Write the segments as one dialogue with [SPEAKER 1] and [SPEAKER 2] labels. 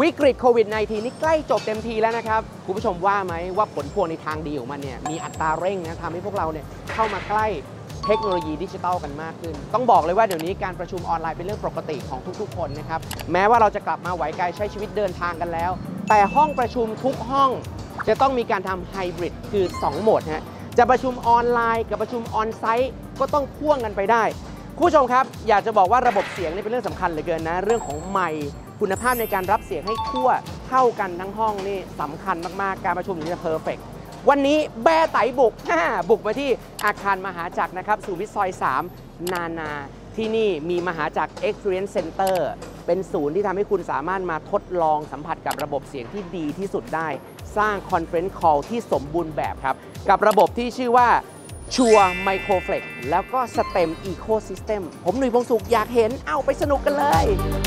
[SPEAKER 1] วิกฤตโควิด -19 นี่ใกล้จบเต็มทีแล้วนะครับคุณผู้ชมว่าไหมว่าผลพวงในทางดีของมันเนี่ยมีอัตราเร่งนะทำให้พวกเราเนี่ยเข้ามาใกล้เทคโนโลยีดิจิทัลกันมากขึ้นต้องบอกเลยว่าเดี๋ยวนี้การประชุมออนไลน์เป็นเรื่องปกติของทุกๆคนนะครับแม้ว่าเราจะกลับมาไหวกายใช้ชีวิตเดินทางกันแล้วแต่ห้องประชุมทุกห้องจะต้องมีการทำไฮบริดคือ2โหมดฮะจะประชุมออนไลน์กับประชุมออนไซต์ก็ต้องพ่วงกันไปได้คุณผู้ชมครับอยากจะบอกว่าระบบเสียงนี่เป็นเรื่องสำคัญเหลือเกินนะเรื่องของไมค์คุณภาพในการรับเสียงให้ทั่วเท่ากันทั้งห้องนี่สำคัญมากๆการประชุมนี้จะเพอร์เฟกต์วันนี้แบร์ไตบุกมาที่อาคารมหาจักรนะครับสุขุมวิทซอย 3 นาที่นี่มีมหาจักร Experience Center เป็นศูนย์ที่ทำให้คุณสามารถมาทดลองสัมผัสกับระบบเสียงที่ดีที่สุดได้สร้าง Conference Call ที่สมบูรณ์แบบครับกับระบบที่ชื่อว่าชัวร์ไมโครเฟล็กแล้วก็ STEM Ecosystem ผมหนุ่ยพงษ์สุขอยากเห็นเอาไปสนุกกันเลย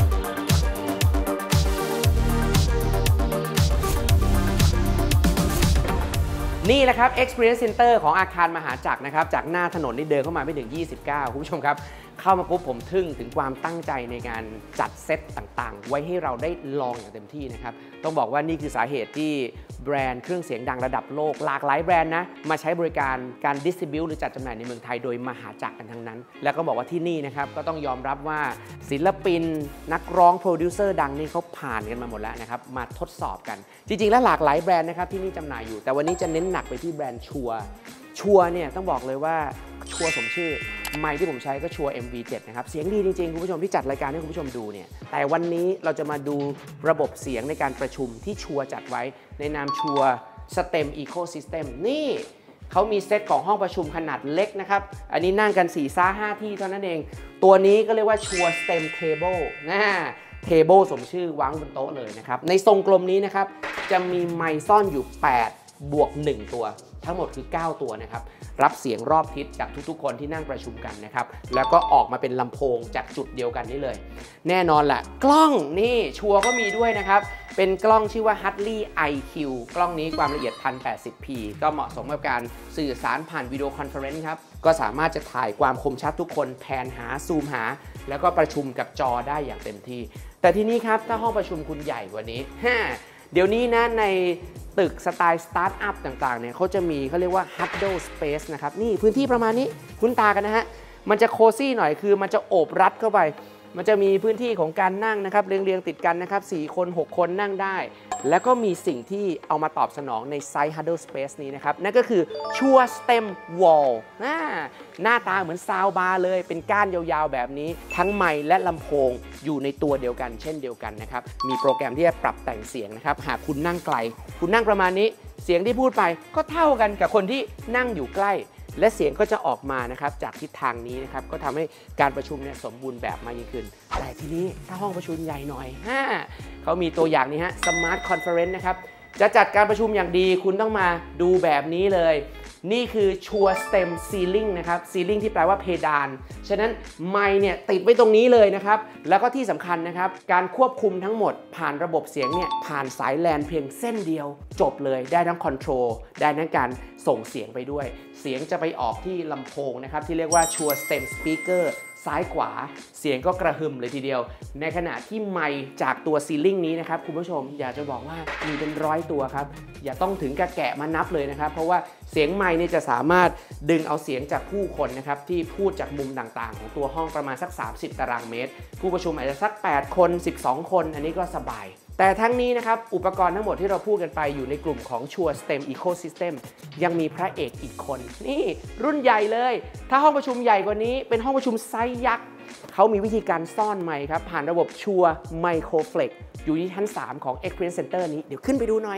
[SPEAKER 1] นี่แหละครับ Experience Center ของอาคารมหาจักรนะครับจากหน้าถนนนี่เดินเข้ามาไม่ถึง29คุณผู้ชมครับเข้ามาปุ๊บผมทึ่งถึงความตั้งใจในการจัดเซตต่างๆไว้ให้เราได้ลองอย่างเต็มที่นะครับต้องบอกว่านี่คือสาเหตุที่แบรนด์เครื่องเสียงดังระดับโลกหลากหลายแบรนด์นะมาใช้บริการการดิสทริบิวต์หรือจัดจำหน่ายในเมืองไทยโดยมหาจักรกันทั้งนั้นแล้วก็บอกว่าที่นี่นะครับก็ต้องยอมรับว่าศิลปินนักร้องโปรดิวเซอร์ดังนี่เขาผ่านกันมาหมดแล้วนะครับมาทดสอบกันจริงๆแล้วหลากหลายแบรนด์นะครับที่นี่จำหน่ายอยู่แต่วันนี้จะเน้นหนักไปที่แบรนด์ชัวร์เนี่ยต้องบอกเลยว่าชัวร์สมชื่อไมค์ที่ผมใช้ก็ชัวร์ MV7 นะครับเสียงดีจริงๆคุณผู้ชมที่จัดรายการให้คุณผู้ชมดูเนี่ยแต่วันนี้เราจะมาดูระบบเสียงในการประชุมที่ชัวร์จัดไว้ในนามชัวร์ STEM Ecosystem นี่เขามีเซตของห้องประชุมขนาดเล็กนะครับอันนี้นั่งกัน 4-5 ที่เท่านั้นเองตัวนี้ก็เรียกว่าชัวร์ STEM Tableเทเบิลสมชื่อวางบนโต๊ะเลยนะครับในทรงกลมนี้นะครับจะมีไมค์ซ่อนอยู่8บวก1ตัวทั้งหมดคือ9ตัวนะครับรับเสียงรอบทิศจากทุกๆคนที่นั่งประชุมกันนะครับแล้วก็ออกมาเป็นลำโพงจากจุดเดียวกันนี่เลยแน่นอนแหละกล้องนี่ชัวร์ก็มีด้วยนะครับเป็นกล้องชื่อว่า Hartley IQ กล้องนี้ความละเอียด 1080p ก็เหมาะสมกับการสื่อสารผ่านวิดีโอคอนเฟอเรนซ์ครับก็สามารถจะถ่ายความคมชัดทุกคนแพนหาซูมหาแล้วก็ประชุมกับจอได้อย่างเต็มที่แต่ทีนี้ครับถ้าห้องประชุมคุณใหญ่กว่านี้เดี๋ยวนี้นะในตึกสไตล์สตาร์ทอัพต่างๆเนี่ยเขาจะมีเขาเรียกว่า Huddle Space นะครับนี่พื้นที่ประมาณนี้คุ้นตากันนะฮะมันจะโคซี่หน่อยคือมันจะโอบรัดเข้าไปมันจะมีพื้นที่ของการนั่งนะครับเรียงๆติดกันนะครับ4คน6คนนั่งได้แล้วก็มีสิ่งที่เอามาตอบสนองในไซส์ Huddle Space นี้นะครับนั่นก็คือชัวร์ STEM Wall หน้าตาเหมือนซาวบาร์เลยเป็นก้านยาวๆแบบนี้ทั้งไมค์และลำโพงอยู่ในตัวเดียวกันเช่นเดียวกันนะครับมีโปรแกรมที่จะปรับแต่งเสียงนะครับหากคุณนั่งไกลคุณนั่งประมาณนี้เสียงที่พูดไปก็เท่ากันกับคนที่นั่งอยู่ใกล้และเสียงก็จะออกมานะครับจากทิศทางนี้นะครับก็ทำให้การประชุมเนี่ยสมบูรณ์แบบมากยิ่งขึ้นแต่ทีนี้ถ้าห้องประชุมใหญ่หน่อยเขามีตัวอย่างนี้ฮะ Smart Conference นะครับจะจัดการประชุมอย่างดีคุณต้องมาดูแบบนี้เลยนี่คือชัวร์ STEM Ceiling นะครับ Ceiling ที่แปลว่าเพดานฉะนั้นไมค์เนี่ยติดไว้ตรงนี้เลยนะครับแล้วก็ที่สำคัญนะครับการควบคุมทั้งหมดผ่านระบบเสียงเนี่ยผ่านสายแลนเพียงเส้นเดียวจบเลยได้ทั้งคอนโทรลได้ทั้งการส่งเสียงไปด้วยเสียงจะไปออกที่ลำโพงนะครับที่เรียกว่าชัวร์ STEM Speakerซ้ายขวาเสียงก็กระหึ่มเลยทีเดียวในขณะที่ไมค์จากตัวซีลิ่งนี้นะครับคุณผู้ชมอยากจะบอกว่ามีเป็น100ตัวครับอย่าต้องถึงกับแกะมานับเลยนะครับเพราะว่าเสียงไมค์นี่จะสามารถดึงเอาเสียงจากผู้คนนะครับที่พูดจากมุมต่างๆของตัวห้องประมาณสัก30ตารางเมตรผู้ประชุมอาจจะสัก8คน12คนอันนี้ก็สบายแต่ทั้งนี้นะครับอุปกรณ์ทั้งหมดที่เราพูดกันไปอยู่ในกลุ่มของชัวร์ STEM Ecosystem ยังมีพระเอกอีกคนนี่รุ่นใหญ่เลยถ้าห้องประชุมใหญ่กว่านี้เป็นห้องประชุมไซส์ยักษ์เขามีวิธีการซ่อนไมค์ครับผ่านระบบชัวร์ไมโครเฟล็กอยู่ที่ชั้น3ของ Experience Center นี้เดี๋ยวขึ้นไปดูหน่อย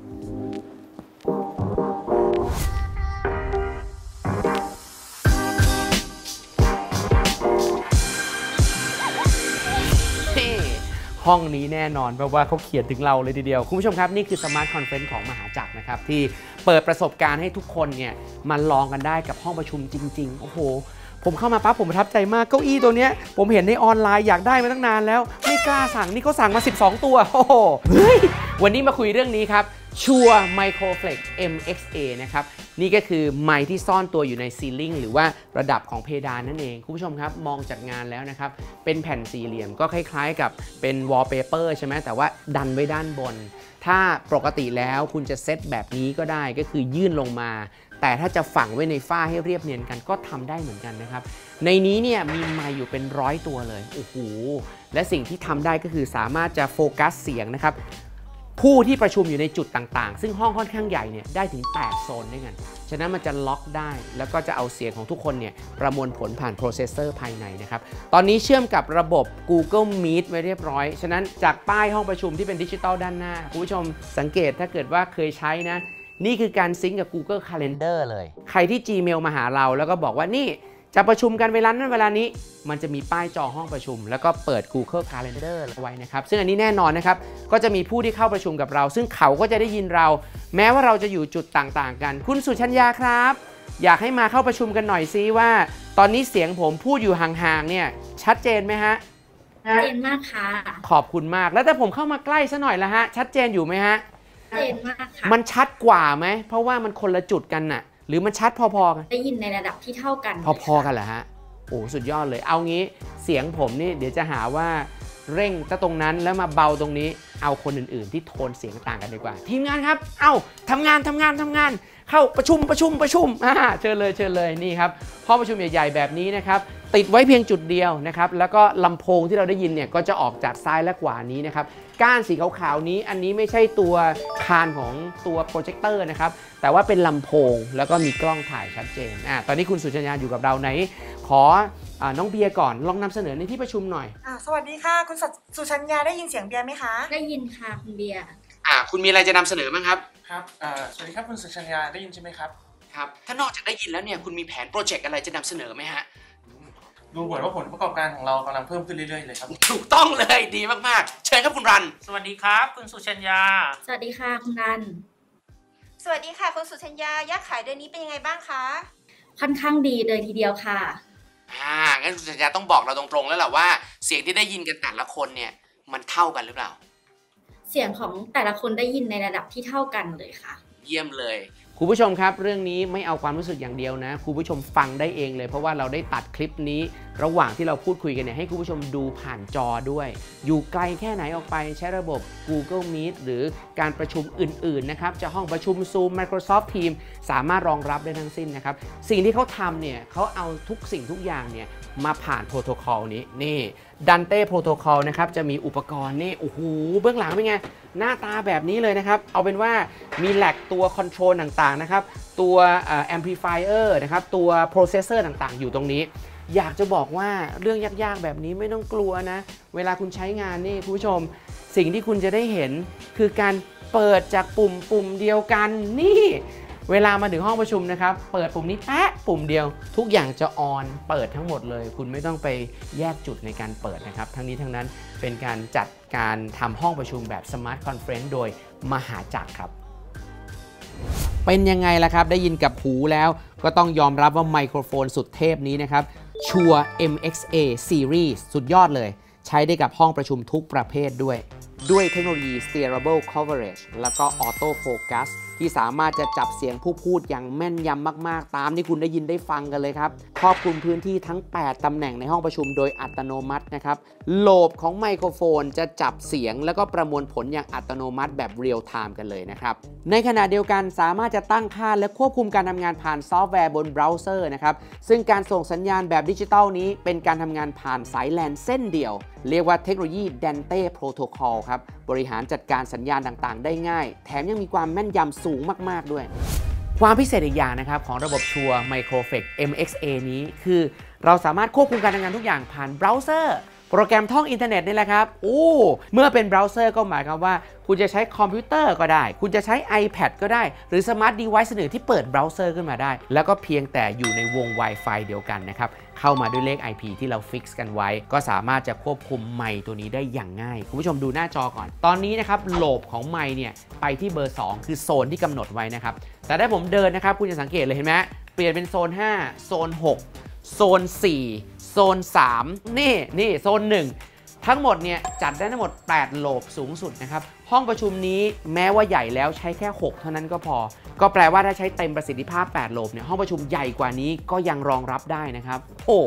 [SPEAKER 1] ห้องนี้แน่นอนเพราะว่าเขาเขียนถึงเราเลยทีเดียวคุณผู้ชมครับนี่คือ Smart Conference ของมหาจักรนะครับที่เปิดประสบการณ์ให้ทุกคนเนี่ยมาลองกันได้กับห้องประชุมจริงๆโอ้โหผมเข้ามาปั๊บผมประทับใจมากเก้าอี้ตัวนี้ผมเห็นในออนไลน์อยากได้มาตั้งนานแล้วไม่กล้าสั่งนี่เขาสั่งมา12ตัวโอ้โหเฮ้ยวันนี้มาคุยเรื่องนี้ครับชัวร์ไมโครเฟล็ก MXA นะครับนี่ก็คือไมค์ที่ซ่อนตัวอยู่ในซีลิ่งหรือว่าระดับของเพดานนั่นเองคุณผู้ชมครับมองจากงานแล้วนะครับเป็นแผ่นสี่เหลี่ยมก็คล้ายๆกับเป็นวอลเปเปอร์ใช่ไหมแต่ว่าดันไว้ด้านบนถ้าปกติแล้วคุณจะเซตแบบนี้ก็ได้ก็คือยื่นลงมาแต่ถ้าจะฝังไว้ในฝ้าให้เรียบเนียนกันก็ทำได้เหมือนกันนะครับในนี้เนี่ยมีไมค์อยู่เป็น100ตัวเลยโอ้โหและสิ่งที่ทำได้ก็คือสามารถจะโฟกัสเสียงนะครับผู้ที่ประชุมอยู่ในจุดต่างๆซึ่งห้องค่อนข้างใหญ่เนี่ยได้ถึง8โซนด้วยกันฉะนั้นมันจะล็อกได้แล้วก็จะเอาเสียงของทุกคนเนี่ยประมวลผลผ่านโปรเซสเซอร์ภายในนะครับตอนนี้เชื่อมกับระบบ Google Meet ไว้เรียบร้อยฉะนั้นจากป้ายห้องประชุมที่เป็นดิจิตอลด้านหน้าคุณผู้ชมสังเกตถ้าเกิดว่าเคยใช้นะนี่คือการซิงก์กับ Google Calendar เลยใครที่ Gmail มาหาเราแล้วก็บอกว่านี่จะประชุมกันเวลานั้นเวลานี้มันจะมีป้ายจอห้องประชุมแล้วก็เปิด Google Calendar ไว้นะครับซึ่งอันนี้แน่นอนนะครับก็จะมีผู้ที่เข้าประชุมกับเราซึ่งเขาก็จะได้ยินเราแม้ว่าเราจะอยู่จุดต่างๆกันคุณสุชัญญาครับอยากให้มาเข้าประชุมกันหน่อยซิว่าตอนนี้เสียงผมพูดอยู่ห่างๆเนี่ยชัดเจนไหมฮะ
[SPEAKER 2] ชัดเจนมากค่ะ
[SPEAKER 1] ขอบคุณมากแล้วถ้าผมเข้ามาใกล้ซะหน่อยละฮะชัดเจนอยู่ไหมฮะ
[SPEAKER 2] ชัดเจนมากค่ะ
[SPEAKER 1] มันชัดกว่าไหมเพราะว่ามันคนละจุดกันน่ะหรือมันชัดพอๆกัน
[SPEAKER 2] ได้ยินในระดับที่เท่ากัน
[SPEAKER 1] พอๆกันเหรอฮะโอ้สุดยอดเลยเอางี้เสียงผมนี่เดี๋ยวจะหาว่าเร่งตรงนั้นแล้วมาเบาตรงนี้เอาคนอื่นๆที่โทนเสียงต่างกันดีกว่าทีมงานครับเอาทำงานเข้าประชุมเชิญเลยนี่ครับห้องประชุมใหญ่ๆแบบนี้นะครับติดไว้เพียงจุดเดียวนะครับแล้วก็ลำโพงที่เราได้ยินเนี่ยก็จะออกจากซ้ายและขวานี้นะครับก้านสีขาวๆนี้อันนี้ไม่ใช่ตัวคานของตัวโปรเจคเตอร์นะครับแต่ว่าเป็นลำโพงแล้วก็มีกล้องถ่ายชัดเจนตอนนี้คุณสุชัญญาอยู่กับเราไหนขอน้องเบียร์ก่อนลองนำเสนอในที่ประชุมหน่อย
[SPEAKER 3] สวัสดีค่ะคุณสุชัญญาได้ยินเสียงเบียร์ไหมคะ
[SPEAKER 2] ได้ยินค่ะคุณเบียร์
[SPEAKER 1] คุณมีอะไรจะนำเสนอบ้างครับ
[SPEAKER 4] ครับสวัสดีครับคุณสุชัญญาได้ยินใช่ไหมครับ
[SPEAKER 1] ครับถ้านอกจากได้ยินแล้วเนี่ยคุณมีแผนโปรเจกต์อะไรจะนำเสนอไหมฮะ
[SPEAKER 4] ดูเหมือนว่าผลประกอบการของเรากำลังเพิ่มขึ้นเรื่อยๆเลยครับ
[SPEAKER 1] ถูกต้องเลยดีมากๆเชิญครับคุณรัน
[SPEAKER 5] สวัสดีครับคุณสุชัญญา
[SPEAKER 2] สวัสดีค่ะคุณรัน
[SPEAKER 3] สวัสดีค่ะคุณสุชัญญายอดขายเดือนนี้เป็นยังไงบ้างคะ
[SPEAKER 2] ค่อนข้างดีเลยทีเดียวค่ะ
[SPEAKER 1] งั้นคุณสุชัญญาต้องบอกเราตรงๆแล้วแหละว่าเสียงที่ได้ยินกันแต่ละคนเนี่ยมันเท่ากันหรือเปล่า
[SPEAKER 2] เสียงของแต่ละคนได้ยินในระดับที่เท่ากันเลยค่ะ
[SPEAKER 1] เยี่ยมเลยคุณผู้ชมครับเรื่องนี้ไม่เอาความรู้สึกอย่างเดียวนะคุณผู้ชมฟังได้เองเลยเพราะว่าเราได้ตัดคลิปนี้ระหว่างที่เราพูดคุยกันเนี่ยให้คุณผู้ชมดูผ่านจอด้วยอยู่ไกลแค่ไหนออกไปใช้ระบบ Google Meet หรือการประชุมอื่นๆนะครับจะห้องประชุม Zoom Microsoft Teams สามารถรองรับได้ทั้งสิ้นนะครับสิ่งที่เขาทำเนี่ยเขาเอาทุกสิ่งทุกอย่างเนี่ยมาผ่านโปรโตคอลนี้นี่ Dante Protocol นะครับจะมีอุปกรณ์นี่โอ้โหเบื้องหลังเป็นไงหน้าตาแบบนี้เลยนะครับเอาเป็นว่ามีแหลกตัวคอนโทรลต่างๆนะครับตัวamplifier นะครับตัว processor ต่างๆอยู่ตรงนี้อยากจะบอกว่าเรื่องยากๆแบบนี้ไม่ต้องกลัวนะเวลาคุณใช้งานนี่คุณผู้ชมสิ่งที่คุณจะได้เห็นคือการเปิดจากปุ่มเดียวกันนี่เวลามาถึงห้องประชุมนะครับเปิดปุ่มนี้แป๊ะปุ่มเดียวทุกอย่างจะออนเปิดทั้งหมดเลยคุณไม่ต้องไปแยกจุดในการเปิดนะครับทั้งนี้ทั้งนั้นเป็นการจัดการทำห้องประชุมแบบ Smart Conference โดยมหาจักรครับเป็นยังไงล่ะครับได้ยินกับหูแล้วก็ต้องยอมรับว่าไมโครโฟนสุดเทพนี้นะครับชัวร์ MXA Series สุดยอดเลยใช้ได้กับห้องประชุมทุกประเภทด้วยเทคโนโลยี Steerable Coverage แล้วก็ Auto Focus ที่สามารถจะจับเสียงผู้พูดอย่างแม่นยำมากๆตามที่คุณได้ยินได้ฟังกันเลยครับครอบคลุมพื้นที่ทั้ง8ตำแหน่งในห้องประชุมโดยอัตโนมัตินะครับโหลบของไมโครโฟนจะจับเสียงแล้วก็ประมวลผลอย่างอัตโนมัติแบบเรียลไทม์กันเลยนะครับในขณะเดียวกันสามารถจะตั้งค่าและควบคุมการทำงานผ่านซอฟต์แวร์บนเบราว์เซอร์นะครับซึ่งการส่งสัญญาณแบบดิจิตอลนี้เป็นการทำงานผ่านสายแลนเส้นเดียวเรียกว่าเทคโนโลยี Dante Protocol ครับบริหารจัดการสัญญาณต่างๆได้ง่ายแถมยังมีความแม่นยำสูงมากๆด้วยความพิเศษอีกอย่างนะครับของระบบชัวร์ Microflex MXA นี้คือเราสามารถควบคุมการทำงานทุกอย่างผ่านเบราว์เซอร์โปรแกรมท่องอินเทอร์เน็ตนี่แหละครับเมื่อเป็นเบราว์เซอร์ก็หมายความว่าคุณจะใช้คอมพิวเตอร์ก็ได้คุณจะใช้ iPad ก็ได้หรือสมาร์ทดีไวซ์อื่นที่เปิดเบราว์เซอร์ขึ้นมาได้แล้วก็เพียงแต่อยู่ในวง Wi-Fi เดียวกันนะครับเข้ามาด้วยเลข IP ที่เราฟิกซ์กันไว้ก็สามารถจะควบคุมไมค์ตัวนี้ได้อย่างง่ายคุณผู้ชมดูหน้าจอก่อนตอนนี้นะครับโหลบของไมค์เนี่ยไปที่เบอร์2คือโซนที่กำหนดไว้นะครับแต่ถ้าผมเดินนะครับคุณจะสังเกตเลยเห็นไหมเปลี่ยนเป็นโซน5โซน6โซน4โซน3นี่โซน1 ทั้งหมดเนี่ยจัดได้ทั้งหมด8โหลบสูงสุดนะครับห้องประชุมนี้แม้ว่าใหญ่แล้วใช้แค่6เท่านั้นก็พอก็แปลว่าถ้าใช้เต็มประสิทธิภาพ8โหลบเนี่ยห้องประชุมใหญ่กว่านี้ก็ยังรองรับได้นะครับโอ้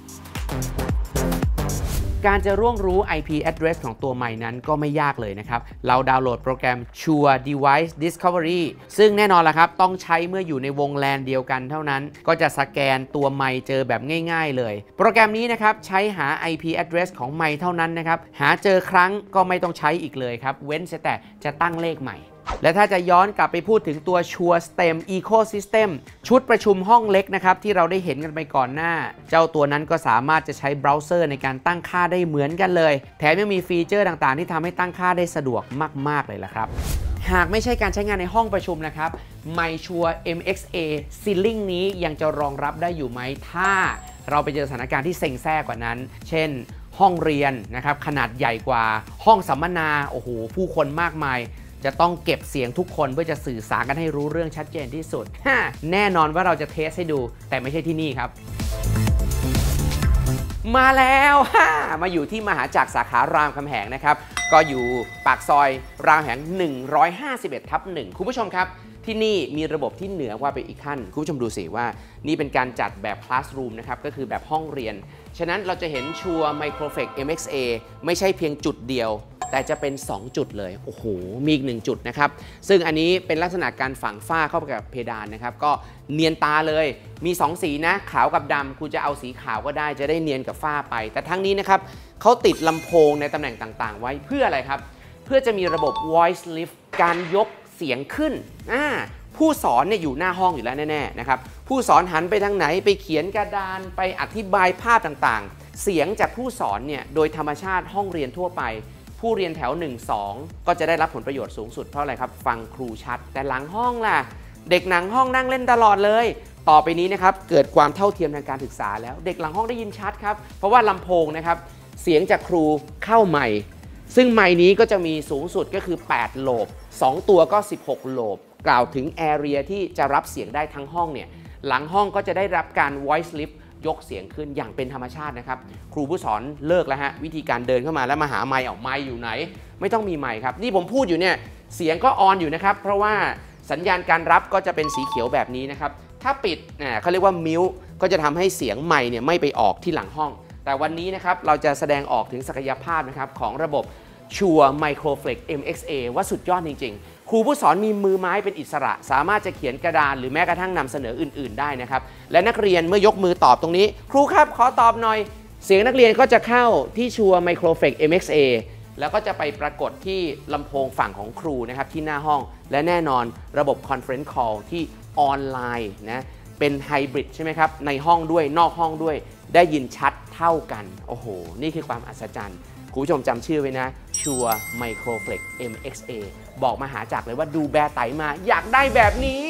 [SPEAKER 1] การจะร่วงรู้ IP address ของตัวใหม่นั้นก็ไม่ยากเลยนะครับเราดาวน์โหลดโปรแกรม Sure Device Discovery ซึ่งแน่นอนละครับต้องใช้เมื่ออยู่ในวง LAN เดียวกันเท่านั้นก็จะสแกนตัวไมค์เจอแบบง่ายๆเลยโปรแกรมนี้นะครับใช้หา IP address ของไมค์เท่านั้นนะครับหาเจอครั้งก็ไม่ต้องใช้อีกเลยครับเว้นแต่จะตั้งเลขใหม่และถ้าจะย้อนกลับไปพูดถึงตัว Sure Stem Ecosystem ชุดประชุมห้องเล็กนะครับที่เราได้เห็นกันไปก่อนหน้าเจ้าตัวนั้นก็สามารถจะใช้เบราว์เซอร์ในการตั้งค่าได้เหมือนกันเลยแถมยังมีฟีเจอร์ต่างๆที่ทำให้ตั้งค่าได้สะดวกมากๆเลยล่ะครับหากไม่ใช่การใช้งานในห้องประชุมนะครับ MySure MXA Ceiling นี้ยังจะรองรับได้อยู่ไหมถ้าเราไปเจอสถานการณ์ที่เซ็งแซ่กว่านั้นเช่นห้องเรียนนะครับขนาดใหญ่กว่าห้องสัมมนาโอ้โหผู้คนมากมายจะต้องเก็บเสียงทุกคนเพื่อจะสื่อสารกันให้รู้เรื่องชัดเจนที่สุดแน่นอนว่าเราจะเทสให้ดูแต่ไม่ใช่ที่นี่ครับมาแล้วมาอยู่ที่มหาจักรสาขารามคำแหงนะครับก็อยู่ปากซอยรามคำแหง151/1คุณผู้ชมครับที่นี่มีระบบที่เหนือกว่าไปอีกขั้นคุณผู้ชมดูสิว่านี่เป็นการจัดแบบ classroom นะครับก็คือแบบห้องเรียนฉะนั้นเราจะเห็นชัวร์ Microflex MXA ไม่ใช่เพียงจุดเดียวแต่จะเป็น2จุดเลยโอ้โหมีอีก1จุดนะครับซึ่งอันนี้เป็นลักษณะการฝังฝ้าเข้าไปกับเพดานนะครับก็เนียนตาเลยมี2สีนะขาวกับดำคุณจะเอาสีขาวก็ได้จะได้เนียนกับฝ้าไปแต่ทั้งนี้นะครับเขาติดลำโพงในตำแหน่งต่างๆไว้เพื่ออะไรครับเพื่อจะมีระบบ voice lift การยกเสียงขึ้นผู้สอนเนี่ยอยู่หน้าห้องอยู่แล้วแน่ๆนะครับผู้สอนหันไปทางไหนไปเขียนกระดานไปอธิบายภาพต่างๆเสียงจากผู้สอนเนี่ยโดยธรรมชาติห้องเรียนทั่วไปผู้เรียนแถว 1-2 ก็จะได้รับผลประโยชน์สูงสุดเพราะอะไรครับฟังครูชัดแต่หลังห้องล่ะเด็กหลังห้องนั่งเล่นตลอดเลยต่อไปนี้นะครับเกิดความเท่าเทียมทางการศึกษาแล้วเด็กหลังห้องได้ยินชัดครับเพราะว่าลำโพงนะครับเสียงจากครูเข้าไมค์ซึ่งไมค์นี้ก็จะมีสูงสุดก็คือ8โหลบ2ตัวก็16โหลบกล่าวถึงแอเรียที่จะรับเสียงได้ทั้งห้องเนี่ยหลังห้องก็จะได้รับการ voice lift ยกเสียงขึ้นอย่างเป็นธรรมชาตินะครับครูผู้สอนเลิกแล้วฮะวิธีการเดินเข้ามาแล้วมาหาไมค์ไมค์อยู่ไหนไม่ต้องมีไมค์ครับนี่ผมพูดอยู่เนี่ยเสียงก็ออนอยู่นะครับเพราะว่าสัญญาณการรับก็จะเป็นสีเขียวแบบนี้นะครับถ้าปิดเขาเรียกว่ามิวก็จะทำให้เสียงไมค์เนี่ยไม่ไปออกที่หลังห้องแต่วันนี้นะครับเราจะแสดงออกถึงศักยภาพนะครับของระบบ Sure Microflex MXA ว่าสุดยอดจริงๆครูผู้สอนมีมือไม้เป็นอิสระสามารถจะเขียนกระดานหรือแม้กระทั่งนำเสนออื่นๆได้นะครับและนักเรียนเมื่อยกมือตอบตรงนี้ครูครับขอตอบหน่อยเสียงนักเรียนก็จะเข้าที่ Sure Microflex MXA แล้วก็จะไปปรากฏที่ลำโพงฝั่งของครูนะครับที่หน้าห้องและแน่นอนระบบ Conference Call ที่ออนไลน์นะเป็นไฮบริดใช่ไหมครับในห้องด้วยนอกห้องด้วยได้ยินชัดเท่ากันโอ้โหนี่คือความอัศจรรย์คุณผู้ชมจำชื่อไว้นะ Sure Microflex MXA บอกมาหาจักรเลยว่าดูแบร์ไตมาอยากได้แบบนี้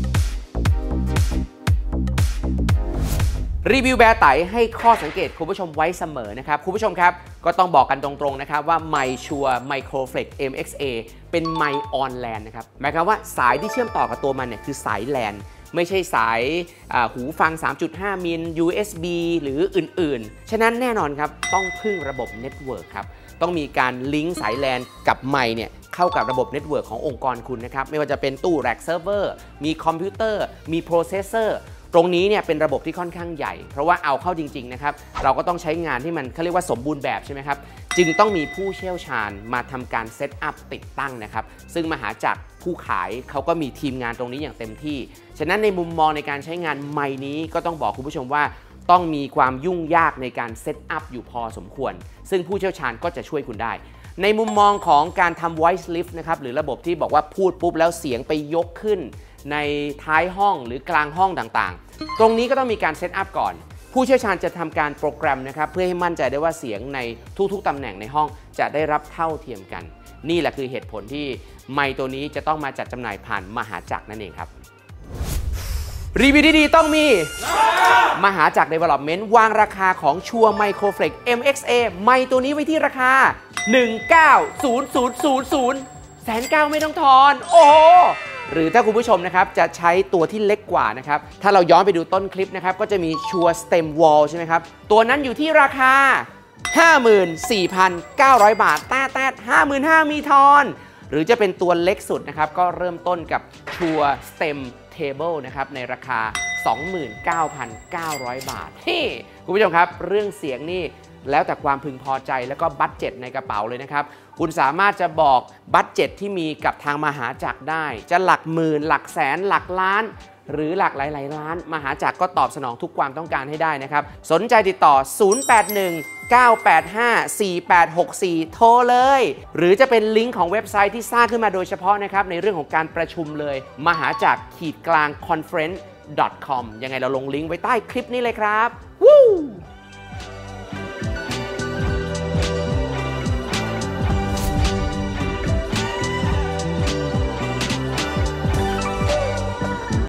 [SPEAKER 1] รีวิวแบร์ไตให้ข้อสังเกตคุณผู้ชมไว้เสมอนะครับคุณผู้ชมครับก็ต้องบอกกันตรงๆนะครับว่า MySure Microflex MXA เป็นไมค์ออนแลนนะครับหมายความว่าสายที่เชื่อมต่อกับตัวมันเนี่ยคือสายแลนไม่ใช่สายหูฟัง 3.5 มิล USB หรืออื่นๆฉะนั้นแน่นอนครับต้องพึ่งระบบเน็ตเวิร์กครับต้องมีการลิงก์สายแลนกับไมค์เนี่ยเข้ากับระบบเน็ตเวิร์กขององค์กรคุณนะครับไม่ว่าจะเป็นตู้แร็กเซิร์ฟเวอร์มีคอมพิวเตอร์มีโปรเซสเซอร์ตรงนี้เนี่ยเป็นระบบที่ค่อนข้างใหญ่เพราะว่าเอาเข้าจริงๆนะครับเราก็ต้องใช้งานที่มันเขาเรียกว่าสมบูรณ์แบบใช่ไหมครับจึงต้องมีผู้เชี่ยวชาญมาทำการเซตอัพติดตั้งนะครับซึ่งมหาจักรผู้ขายเขาก็มีทีมงานตรงนี้อย่างเต็มที่ฉะนั้นในมุมมองในการใช้งานไมค์นี้ก็ต้องบอกคุณผู้ชมว่าต้องมีความยุ่งยากในการเซตอัพอยู่พอสมควรซึ่งผู้เชี่ยวชาญก็จะช่วยคุณได้ในมุมมองของการทำ voice lift นะครับหรือระบบที่บอกว่าพูดปุ๊บแล้วเสียงไปยกขึ้นในท้ายห้องหรือกลางห้องต่างๆตรงนี้ก็ต้องมีการเซตอัพก่อนผู้เชี่ยวชาญจะทำการโปรแกรมนะครับเพื่อให้มั่นใจได้ว่าเสียงในทุกๆตำแหน่งในห้องจะได้รับเท่าเทียมกันนี่แหละคือเหตุผลที่ไมค์ตัวนี้จะต้องมาจัดจำหน่ายผ่านมหาจักรนั่นเองครับรีวิวดีๆต้องมีมหาจักร Development วางราคาของ Sure Microflex MXA ไมค์ตัวนี้ไว้ที่ราคา 19,000 1,900,000ไม่ต้องทอนโอ้หรือถ้าคุณผู้ชมนะครับจะใช้ตัวที่เล็กกว่านะครับถ้าเราย้อนไปดูต้นคลิปนะครับก็จะมี Sure Stem Wall ใช่ไหมครับตัวนั้นอยู่ที่ราคา 54,900 บาทแต้55,000มีทอน หรือจะเป็นตัวเล็กสุดนะครับก็เริ่มต้นกับ Shure STEM Table นะครับในราคา 29,900 บาทนี่คุณผู้ชมครับเรื่องเสียงนี่แล้วแต่ความพึงพอใจแล้วก็บัดเจ็ตในกระเป๋าเลยนะครับคุณสามารถจะบอกบัดเจ็ตที่มีกับทางมหาจักรได้จะหลักหมื่นหลักแสนหลักล้านหรือหลักหลายๆล้านมหาจักรก็ตอบสนองทุกความต้องการให้ได้นะครับสนใจติดต่อ 081-985-4864 โทรเลยหรือจะเป็นลิงก์ของเว็บไซต์ที่สร้างขึ้นมาโดยเฉพาะนะครับในเรื่องของการประชุมเลยมหาจักรconference.com ยังไงเราลงลิงก์ไว้ใต้คลิปนี้เลยครับวู้